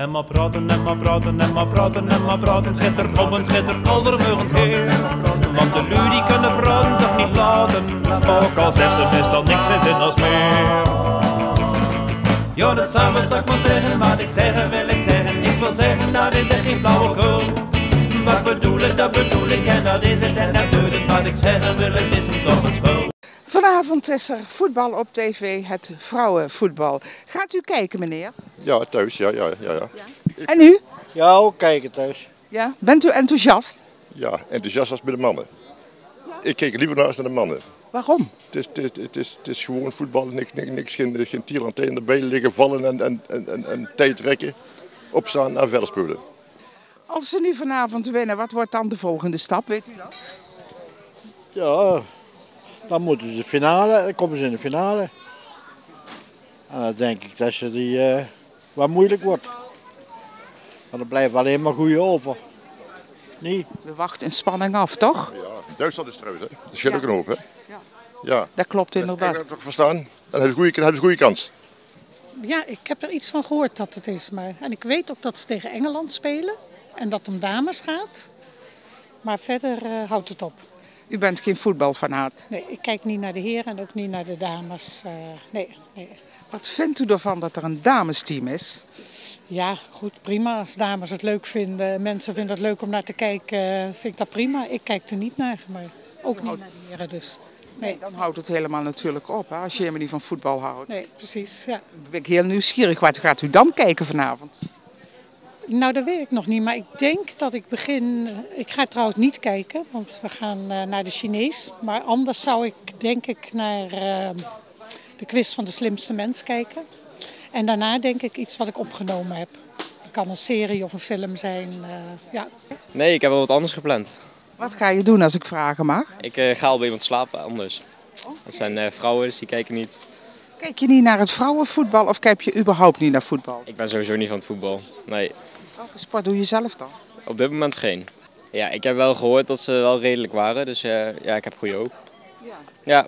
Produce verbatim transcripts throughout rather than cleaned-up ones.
En maar praten, en maar praten, en maar praten, en maar praten. Het gaat er om, het gaat er aldermugend heen. Want de lui die kunnen praten toch niet laten. Ook al zegt ze meestal niks geen zin als meer. Ja, dat samen zou ik maar zeggen, wat ik zeggen wil ik zeggen. Ik wil zeggen, dat is echt geen flauwekul. Wat bedoel ik, dat bedoel ik en dat is het en dat bedoel ik. Wat ik zeggen wil, het is me toch een spul. Vanavond is er voetbal op tv, het vrouwenvoetbal. Gaat u kijken, meneer? Ja, thuis, ja, ja, ja. ja. Ja. En u? Ja, ook kijken thuis. Ja. Bent u enthousiast? Ja, enthousiast als bij de mannen. Ja. Ik kijk liever naar als naar de mannen. Waarom? Het is, het is, het is, het is gewoon voetbal, niks, niks, niks geen, geen tierlantijn erbij liggen, vallen en, en, en, en, en tijd rekken, opstaan en verder spelen. Als ze nu vanavond winnen, wat wordt dan de volgende stap, weet u dat? Ja, dan moeten ze de finale, dan komen ze in de finale. En dan denk ik dat ze die uh, wat moeilijk wordt. Want er blijven alleen maar goede over. Nee. We wachten in spanning af, toch? Ja, Duitsland is eruit, hè? Dat scheelt ook een hoop, hè? Ja. Ja. Dat klopt inderdaad. Dat toch verstaan? Dan hebben ze goede, hebben ze goede kans. Ja, ik heb er iets van gehoord dat het is. Maar... En ik weet ook dat ze tegen Engeland spelen. En dat het om dames gaat. Maar verder uh, houdt het op. U bent geen voetbalfanaat? Nee, ik kijk niet naar de heren en ook niet naar de dames. Uh, nee, nee. Wat vindt u ervan dat er een damesteam is? Ja, goed, prima. Als dames het leuk vinden, mensen vinden het leuk om naar te kijken, vind ik dat prima. Ik kijk er niet naar, maar ook niet naar de heren dus. Nee, nee, dan houdt het helemaal natuurlijk op, hè, als je helemaal niet van voetbal houdt. Nee, precies, ja. Dan ben ik heel nieuwsgierig. Wat gaat u dan kijken vanavond? Nou, dat weet ik nog niet, maar ik denk dat ik begin... Ik ga trouwens niet kijken, want we gaan uh, naar de Chinees. Maar anders zou ik, denk ik, naar uh, de quiz van de slimste mens kijken. En daarna denk ik iets wat ik opgenomen heb. Het kan een serie of een film zijn, uh, ja. Nee, ik heb wel wat anders gepland. Wat ga je doen als ik vragen mag? Ik uh, ga al bij iemand slapen, anders. Okay. Dat zijn uh, vrouwen, dus die kijken niet. Kijk je niet naar het vrouwenvoetbal of kijk je überhaupt niet naar voetbal? Ik ben sowieso niet van het voetbal, nee. Welke sport doe je zelf dan? Op dit moment geen. Ja, ik heb wel gehoord dat ze wel redelijk waren, dus uh, ja, ik heb goede hoop. Ja. Ja.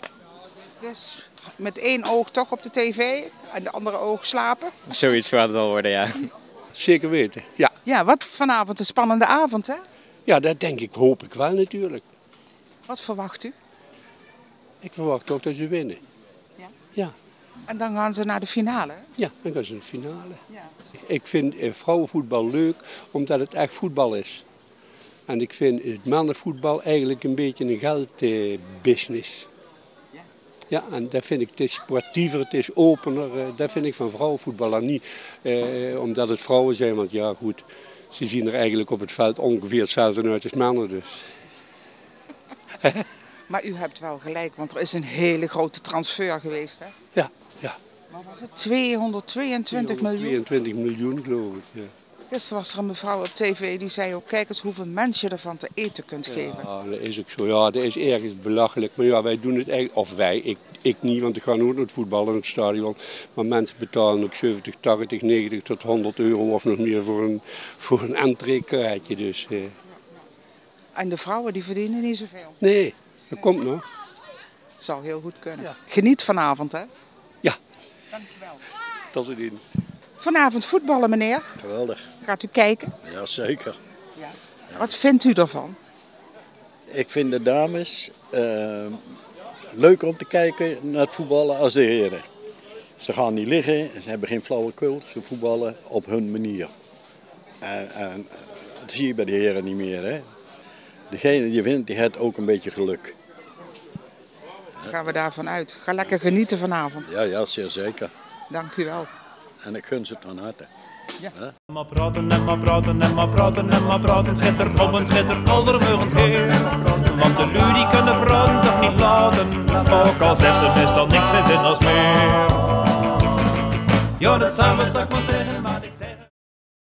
Dus met één oog toch op de tv en de andere oog slapen? Zoiets gaat het wel worden, ja. Zeker weten, ja. Ja, wat vanavond een spannende avond, hè? Ja, dat denk ik, hoop ik wel natuurlijk. Wat verwacht u? Ik verwacht ook dat ze winnen. Ja? Ja. En dan gaan ze naar de finale? Ja, dan gaan ze naar de finale. Ja. Ik vind vrouwenvoetbal leuk omdat het echt voetbal is. En ik vind het mannenvoetbal eigenlijk een beetje een geldbusiness. Ja. Ja, en dat vind ik, het is sportiever, het is opener. Dat vind ik van vrouwenvoetbal dan niet. Eh, omdat het vrouwen zijn, want ja goed, ze zien er eigenlijk op het veld ongeveer hetzelfde uit als mannen dus. Maar u hebt wel gelijk, want er is een hele grote transfer geweest, hè? Ja, ja. Wat was het? tweehonderdtweeëntwintig miljoen? tweeëntwintig miljoen geloof ik, ja. Gisteren was er een mevrouw op tv die zei ook, kijk eens hoeveel mensen je ervan te eten kunt geven. Ja, dat is ook zo. Ja, dat is ergens belachelijk. Maar ja, wij doen het eigenlijk, of wij, ik, ik niet, want ik ga nooit naar het voetballen in het stadion. Maar mensen betalen ook zeventig, tachtig, negentig tot honderd euro of nog meer voor een, voor een entreekaartje. Dus, eh. En de vrouwen die verdienen niet zoveel? Nee, dat komt nog. Het zou heel goed kunnen. Ja. Geniet vanavond, hè? Ja. Dankjewel. Tot ziens. Vanavond voetballen, meneer. Geweldig. Gaat u kijken? Ja, zeker. Ja. Ja. Wat vindt u ervan? Ik vind de dames uh, leuker om te kijken naar het voetballen als de heren. Ze gaan niet liggen, ze hebben geen flauwekul, ze voetballen op hun manier. En, en dat zie je bij de heren niet meer, hè. Degene die wint, die heeft ook een beetje geluk. Gaan we daarvan uit. Ga lekker genieten vanavond. Ja, ja, zeer zeker. Dank u wel. En ik gun ze het van harte. Ja. En maar praten, en maar praten, en maar praten, en maar praten. Het gaat er om, het gaat er aldermugend heen. Want de lui die kunnen praten toch niet laten. Ook al zegt ze meestal niks geen zin als meer. Ja, dat samen zou ik maar zeggen.